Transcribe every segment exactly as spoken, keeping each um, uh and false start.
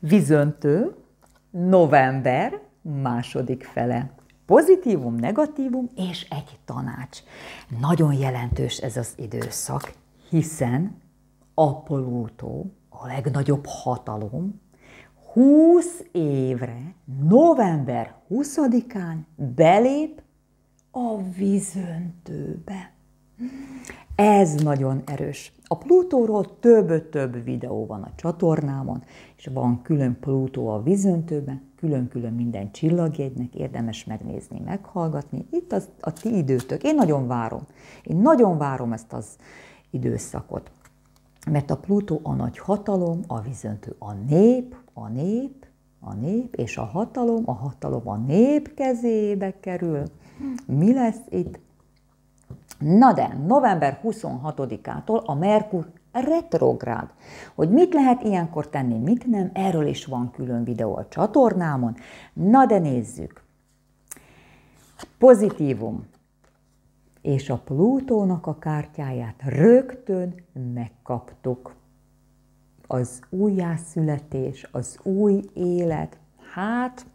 Vizöntő, november második fele. Pozitívum, negatívum és egy tanács. Nagyon jelentős ez az időszak, hiszen a Plutó, a legnagyobb hatalom, húsz évre, november huszadikán belép a Vizöntőbe. Ez nagyon erős. A Plutóról több-több videó van a csatornámon, és van külön Plutó a Vizöntőben, külön-külön minden csillagjegynek, érdemes megnézni, meghallgatni. Itt az, a ti időtök. Én nagyon várom. Én nagyon várom ezt az időszakot. Mert a Plutó a nagy hatalom, a Vizöntő a nép, a nép, a nép, és a hatalom, a hatalom a nép kezébe kerül. Mi lesz itt? Na de, november huszonhatodikától a Merkur retrográd. Hogy mit lehet ilyenkor tenni, mit nem, erről is van külön videó a csatornámon. Na de nézzük. Pozitívum. És a Plutónak a kártyáját rögtön megkaptuk. Az újjászületés, az új élet. Hát,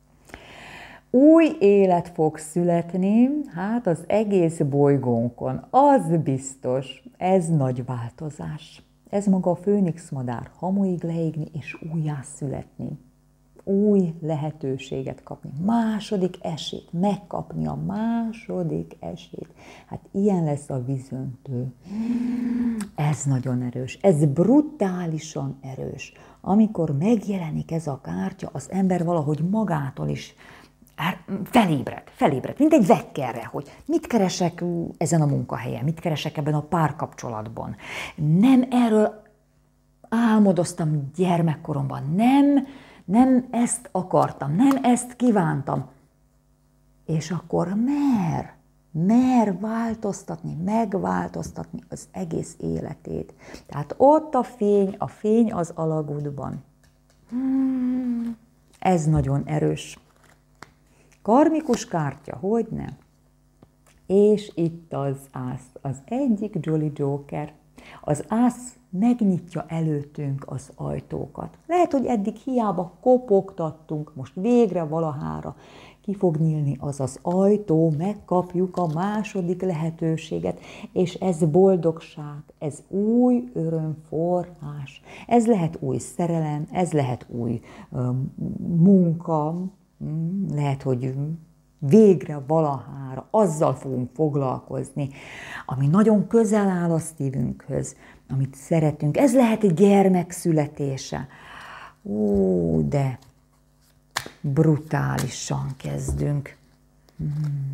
új élet fog születni, hát az egész bolygónkon, az biztos, ez nagy változás. Ez maga a főnix madár, hamuig leégni és újjászületni. Új lehetőséget kapni, második esélyt, megkapni a második esélyt. Hát ilyen lesz a Vizöntő. Ez nagyon erős, ez brutálisan erős. Amikor megjelenik ez a kártya, az ember valahogy magától is felébred, felébred, mint egy vekkerre, hogy mit keresek ezen a munkahelyen, mit keresek ebben a párkapcsolatban. Nem erről álmodoztam gyermekkoromban, nem, nem ezt akartam, nem ezt kívántam. És akkor mer, mer változtatni, megváltoztatni az egész életét. Tehát ott a fény, a fény az alagútban. Hmm, ez nagyon erős. Karmikus kártya, hogy nem? És itt az ász, az egyik Jolly Joker. Az ász megnyitja előttünk az ajtókat. Lehet, hogy eddig hiába kopogtattunk, most végre valahára ki fog nyílni az az ajtó, megkapjuk a második lehetőséget, és ez boldogság, ez új örömforrás. Ez lehet új szerelem, ez lehet új um, munka, lehet, hogy végre valahára azzal fogunk foglalkozni, ami nagyon közel áll a szívünkhöz, amit szeretünk. Ez lehet egy gyermek születése. Ó, de brutálisan kezdünk. Hmm.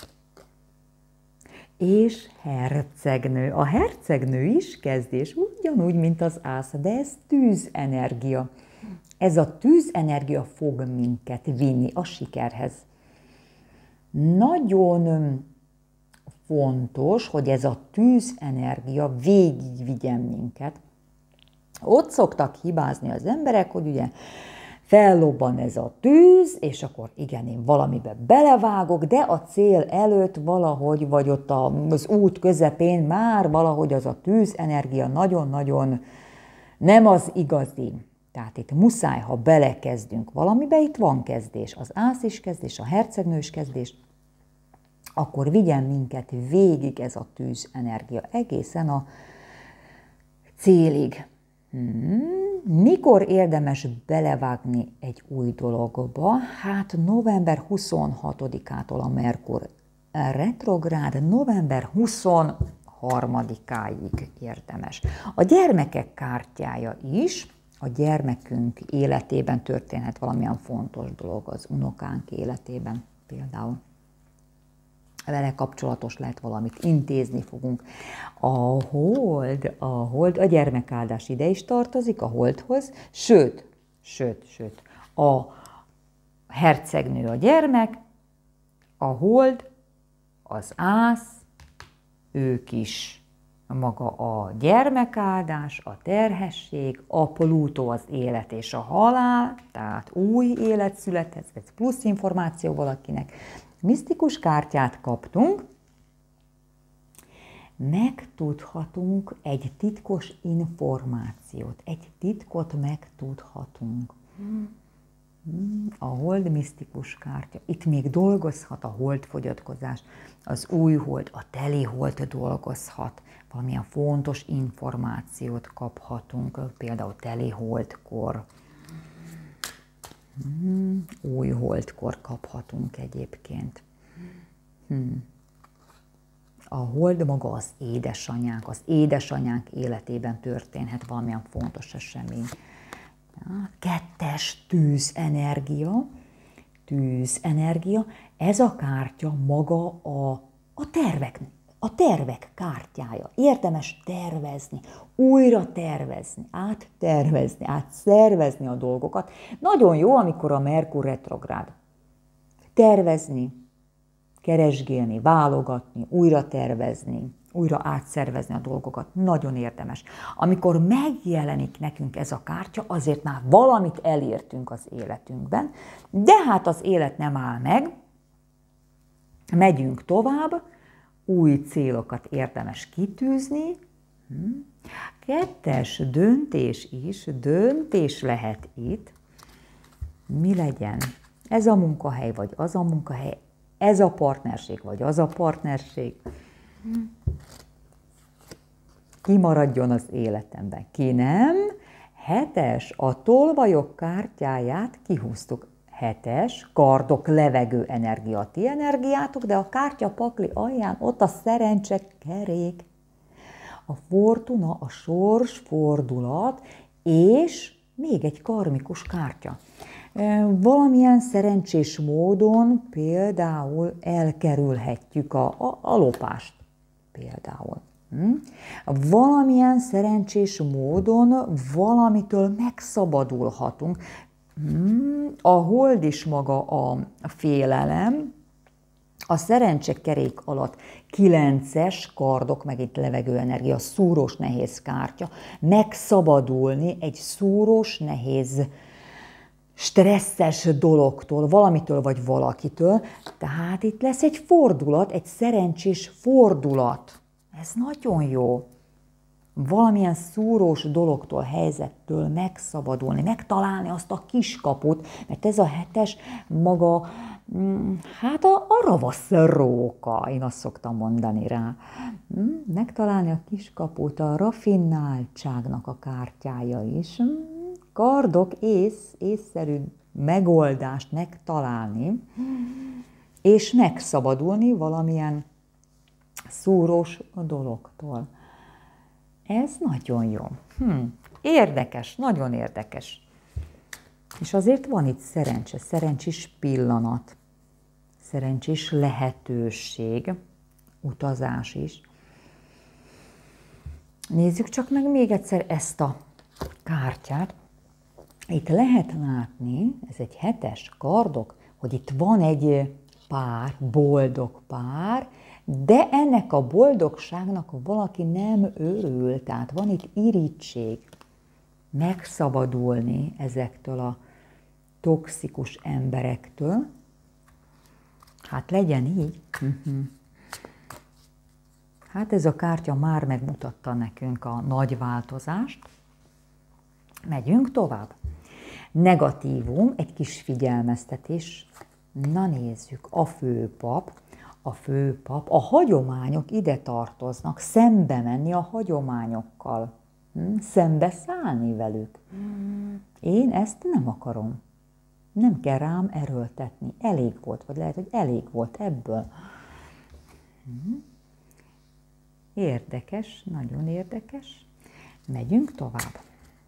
És hercegnő. A hercegnő is kezdés, ugyanúgy, mint az ász, de ez tűzenergia. Ez a tűzenergia fog minket vinni a sikerhez. Nagyon fontos, hogy ez a tűzenergia végigvigyen minket. Ott szoktak hibázni az emberek, hogy ugye fellobban ez a tűz, és akkor igen, én valamibe belevágok, de a cél előtt valahogy, vagy ott az út közepén már valahogy az a tűzenergia nagyon-nagyon nem az igazi. Tehát itt muszáj, ha belekezdünk valamibe, itt van kezdés. Az ász is kezdés, a hercegnő is kezdés, akkor vigyen minket végig ez a tűzenergia, egészen a célig. Hmm. Mikor érdemes belevágni egy új dologba? Hát november huszonhatodikától a Merkur retrográd, november huszonharmadikáig érdemes. A gyermekek kártyája is, a gyermekünk életében történhet valamilyen fontos dolog, az unokánk életében például. Vele kapcsolatos lehet valamit, intézni fogunk. A hold, a hold, a gyermekáldás ide is tartozik, a holdhoz, sőt, sőt, sőt, a hercegnő a gyermek, a hold, az ász, ők is maga a gyermekáldás, a terhesség, a Plutó az élet és a halál, tehát új élet születhet, ez plusz információ valakinek. Misztikus kártyát kaptunk, megtudhatunk egy titkos információt, egy titkot megtudhatunk. A hold misztikus kártya. Itt még dolgozhat a holdfogyatkozás, az új hold, a teli hold dolgozhat. Valamilyen fontos információt kaphatunk, például teli holdkor. Hmm, új holdkor kaphatunk egyébként. Hmm. A hold maga az édesanyánk, az édesanyánk életében történhet valamilyen fontos esemény. Kettes tűzenergia, tűzenergia, ez a kártya maga a, a tervek, a tervek kártyája. Érdemes tervezni, újra tervezni, áttervezni, átszervezni a dolgokat. Nagyon jó, amikor a Merkur retrográd. Tervezni, keresgélni, válogatni, újra tervezni, újra átszervezni a dolgokat. Nagyon érdemes. Amikor megjelenik nekünk ez a kártya, azért már valamit elértünk az életünkben, de hát az élet nem áll meg, megyünk tovább, új célokat érdemes kitűzni. Kettes döntés is, döntés lehet itt. Mi legyen? Ez a munkahely, vagy az a munkahely, ez a partnerség, vagy az a partnerség. Ki maradjon az életemben, ki nem. Hetes, a tolvajok kártyáját kihúztuk. Hetes, kardok, levegő energia, a ti energiátok, de a kártya pakli alján ott a szerencse kerék. A fortuna, a sors fordulat, és még egy karmikus kártya. Valamilyen szerencsés módon például elkerülhetjük a, a, a lopást. Például. Hm? Valamilyen szerencsés módon valamitől megszabadulhatunk. Hm? A hold is maga a félelem, a szerencsekerék alatt kilences kardok, meg itt levegőenergia, szúrós nehéz kártya, megszabadulni egy szúrós nehéz stresszes dologtól, valamitől vagy valakitől, tehát itt lesz egy fordulat, egy szerencsés fordulat. Ez nagyon jó. Valamilyen szúrós dologtól, helyzettől megszabadulni, megtalálni azt a kiskaput, mert ez a hetes maga, hát a, a ravasz róka, én azt szoktam mondani rá. Megtalálni a kiskaput, a raffináltságnak a kártyája is. Kardok, ész, észszerű megoldást megtalálni, és megszabadulni valamilyen szúrós dologtól. Ez nagyon jó. Hm. Érdekes, nagyon érdekes. És azért van itt szerencse, szerencsés pillanat, szerencsés lehetőség, utazás is. Nézzük csak meg még egyszer ezt a kártyát. Itt lehet látni, ez egy hetes kardok, hogy itt van egy pár, boldog pár, de ennek a boldogságnak valaki nem örül, tehát van itt irigység. Megszabadulni ezektől a toxikus emberektől. Hát legyen így. Uh-huh. Hát ez a kártya már megmutatta nekünk a nagy változást. Megyünk tovább. Negatívum, egy kis figyelmeztetés. Na nézzük, a főpap. A főpap, a hagyományok ide tartoznak, szembe menni a hagyományokkal, hm? Szembe szállni velük. Én ezt nem akarom. Nem kell rám erőltetni. Elég volt, vagy lehet, hogy elég volt ebből. Érdekes, nagyon érdekes. Megyünk tovább.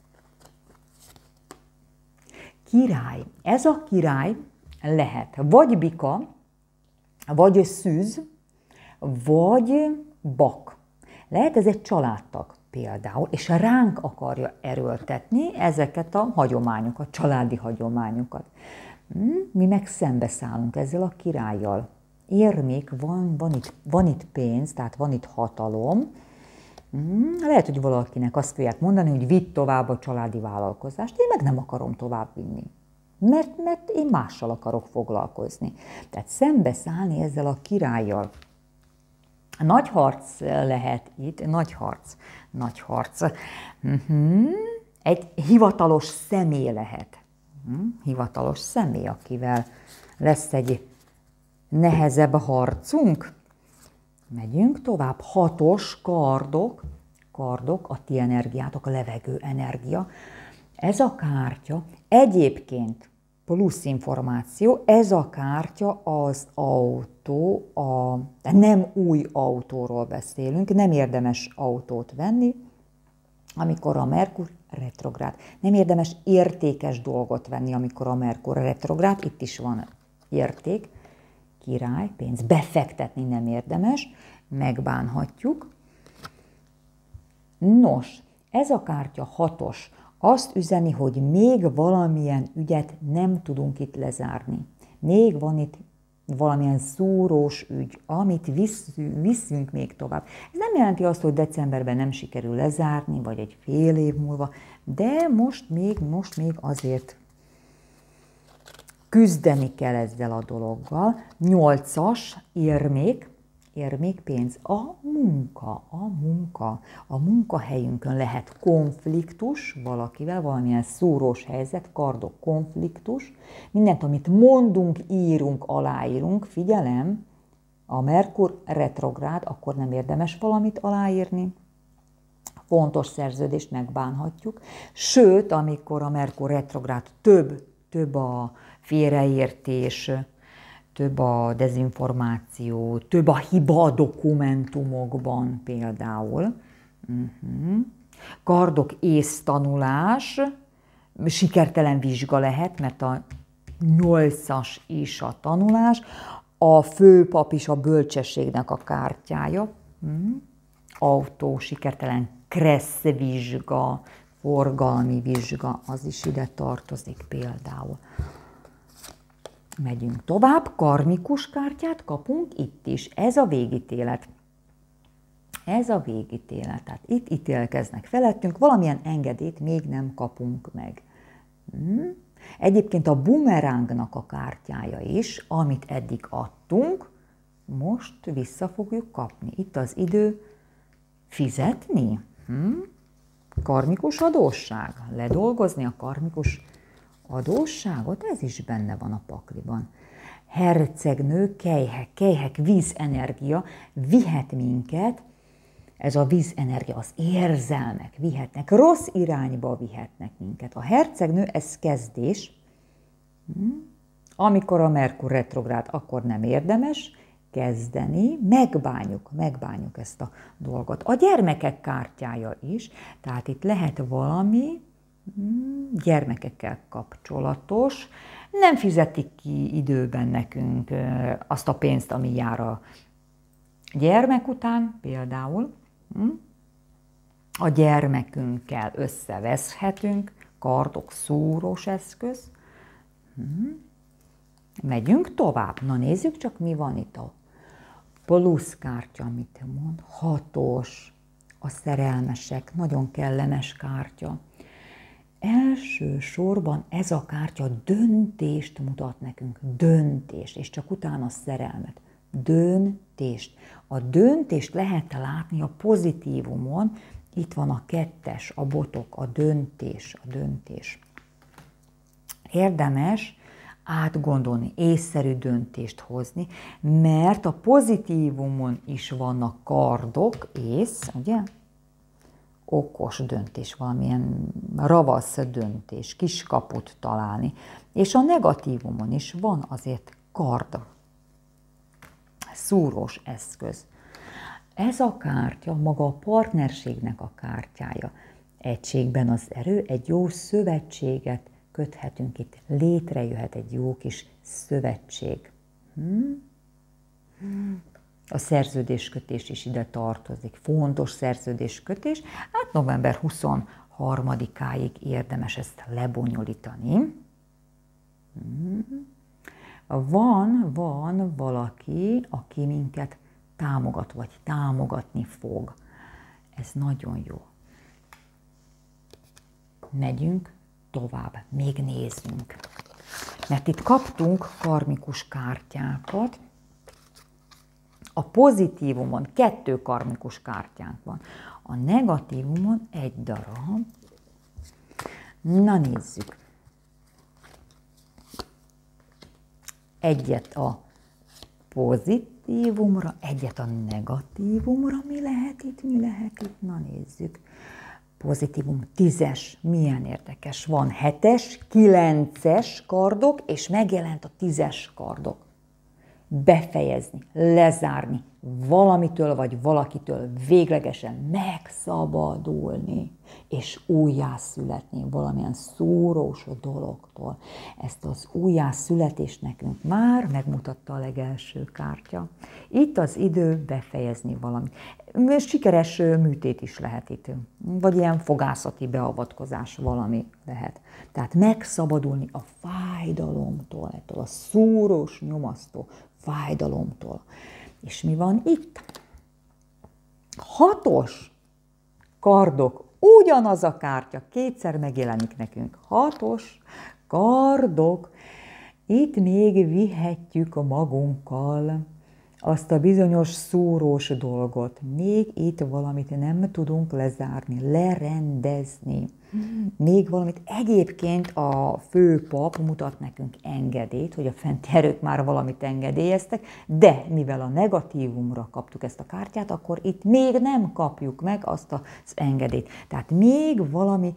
Király. Ez a király lehet vagy bika, vagy szűz, vagy bak. Lehet ez egy családtag például, és ránk akarja erőltetni ezeket a hagyományokat, családi hagyományokat. Mi meg szembeszállunk ezzel a királlyal. Érmék, van, van, itt, van itt pénz, tehát van itt hatalom. Lehet, hogy valakinek azt fogják mondani, hogy vidd tovább a családi vállalkozást, én meg nem akarom tovább vinni. Mert, mert én mással akarok foglalkozni. Tehát szembeszállni ezzel a királlyal. Nagy harc lehet itt, nagy harc, nagy harc. Uh-huh. Egy hivatalos személy lehet. Hivatalos személy, akivel lesz egy nehezebb harcunk. Megyünk tovább. Hatos kardok, kardok, a ti energiátok, a levegő energia. Ez a kártya egyébként plusz információ, ez a kártya az autó, a, nem új autóról beszélünk, nem érdemes autót venni, amikor a Merkur retrográd. Nem érdemes értékes dolgot venni, amikor a Merkur retrográd, itt is van érték, király, pénz, befektetni nem érdemes, megbánhatjuk. Nos, ez a kártya hatos, azt üzeni, hogy még valamilyen ügyet nem tudunk itt lezárni. Még van itt valamilyen szúrós ügy, amit visszünk, visszünk még tovább. Ez nem jelenti azt, hogy decemberben nem sikerül lezárni, vagy egy fél év múlva, de most még, most még azért küzdeni kell ezzel a dologgal. Nyolcas, érmék, érmék pénz, a munka, a munka. A munkahelyünkön lehet konfliktus valakivel, valamilyen szúrós helyzet, kardok, konfliktus. Mindent, amit mondunk, írunk, aláírunk, figyelem, a Merkur retrográd, akkor nem érdemes valamit aláírni. Fontos szerződést megbánhatjuk. Sőt, amikor a Merkur retrográd több, több a félreértés, több a dezinformáció, több a hiba a dokumentumokban például. Uh-huh. Kardok, észtanulás, sikertelen vizsga lehet, mert a nyolcas is a tanulás, a főpap is a bölcsességnek a kártyája, uh-huh. Autó, sikertelen kressz vizsga, forgalmi vizsga, az is ide tartozik például. Megyünk tovább, karmikus kártyát kapunk itt is. Ez a végítélet. Ez a végítélet. Tehát itt ítélkeznek felettünk, valamilyen engedélyt még nem kapunk meg. Hmm. Egyébként a bumerángnak a kártyája is, amit eddig adtunk, most vissza fogjuk kapni. Itt az idő fizetni. Hmm. Karmikus adósság. Ledolgozni a karmikus adósságot, ez is benne van a pakliban. Hercegnő, kejhek, kejhek, vízenergia vihet minket, ez a vízenergia, az érzelmek vihetnek, rossz irányba vihetnek minket. A hercegnő, ez kezdés. Amikor a Merkur retrográd, akkor nem érdemes kezdeni, megbánjuk, megbánjuk ezt a dolgot. A gyermekek kártyája is, tehát itt lehet valami, gyermekekkel kapcsolatos, nem fizetik ki időben nekünk azt a pénzt, ami jár a gyermek után, például. A gyermekünkkel összeveszhetünk, kardok, szúrós eszköz. Megyünk tovább. Na nézzük csak, mi van itt a plusz kártya, mit mond. Hatos, a szerelmesek, nagyon kellemes kártya. Elsősorban ez a kártya döntést mutat nekünk, döntést, és csak utána szerelmet. Döntést. A döntést lehet látni a pozitívumon, itt van a kettes, a botok, a döntés, a döntés. Érdemes átgondolni, észszerű döntést hozni, mert a pozitívumon is vannak kardok, ész, ugye? Okos döntés, valamilyen ravasz döntés, kiskaput találni. És a negatívumon is van azért kard, szúrós eszköz. Ez a kártya maga a partnerségnek a kártyája. Egységben az erő, egy jó szövetséget köthetünk itt. Létrejöhet egy jó kis szövetség. Hmm? A szerződéskötés is ide tartozik. Fontos szerződéskötés. Hát november huszonharmadikáig érdemes ezt lebonyolítani. Van, van valaki, aki minket támogat, vagy támogatni fog. Ez nagyon jó. Megyünk tovább, még nézzünk. Mert itt kaptunk karmikus kártyákat. A pozitívumon kettő karmikus kártyánk van. A negatívumon egy darab. Na nézzük. egyet a pozitívumra, egyet a negatívumra. Mi lehet itt, mi lehet itt? Na nézzük. Pozitívum tízes, milyen érdekes. Van hetes, kilences kardok, és megjelent a tízes kardok. Befejezni, lezárni, valamitől vagy valakitől véglegesen megszabadulni, és újjászületni valamilyen szúrós dologtól. Ezt az újjászületést nekünk már megmutatta a legelső kártya. Itt az idő befejezni valamit. Sikeres műtét is lehet itt, vagy ilyen fogászati beavatkozás valami lehet. Tehát megszabadulni a fájdalomtól, ettől a szúrós, nyomasztó fájdalomtól. És mi van itt? Hatos kardok, ugyanaz a kártya, kétszer megjelenik nekünk. Hatos kardok, itt még vihetjük magunkkal azt a bizonyos szúrós dolgot. Még itt valamit nem tudunk lezárni, lerendezni. Még valamit. Egyébként a főpap mutat nekünk engedélyt, hogy a fenti erők már valamit engedélyeztek, de mivel a negatívumra kaptuk ezt a kártyát, akkor itt még nem kapjuk meg azt az engedélyt. Tehát még valami,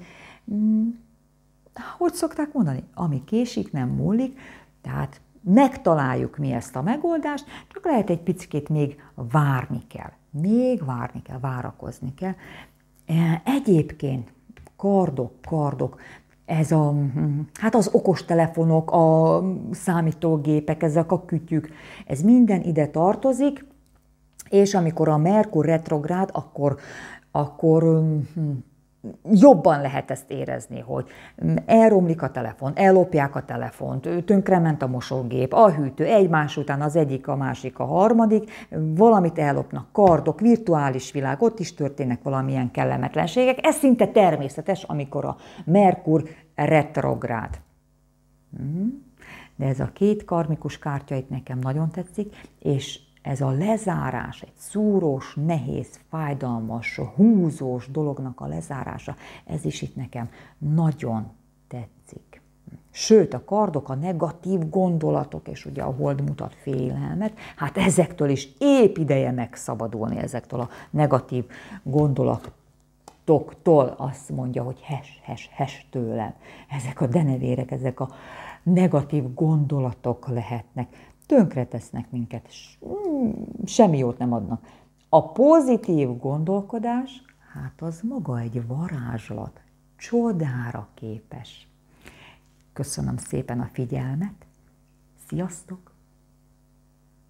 hogy szokták mondani, ami késik, nem múlik, tehát megtaláljuk mi ezt a megoldást, csak lehet egy picit még várni kell. Még várni kell, várakozni kell. Egyébként kardok, kardok, ez a, hát az okostelefonok, a számítógépek, ezek a kütyük, ez minden ide tartozik, és amikor a Merkur retrográd, akkor, akkor jobban lehet ezt érezni, hogy elromlik a telefon, ellopják a telefont, tönkrement a mosógép, a hűtő, egymás után az egyik, a másik, a harmadik, valamit ellopnak, kardok, virtuális világ, ott is történnek valamilyen kellemetlenségek. Ez szinte természetes, amikor a Merkur retrográd. De ez a két karmikus kártya itt nekem nagyon tetszik, és ez a lezárás, egy szúrós, nehéz, fájdalmas, húzós dolognak a lezárása, ez is itt nekem nagyon tetszik. Sőt, a kardok, a negatív gondolatok, és ugye a hold mutat félelmet, hát ezektől is épp ideje megszabadulni, ezektől a negatív gondolatoktól. Azt mondja, hogy hes, hes, hes tőlem. Ezek a denevérek, ezek a negatív gondolatok lehetnek. Tönkretesznek minket, semmi jót nem adnak. A pozitív gondolkodás, hát az maga egy varázslat, csodára képes. Köszönöm szépen a figyelmet, sziasztok!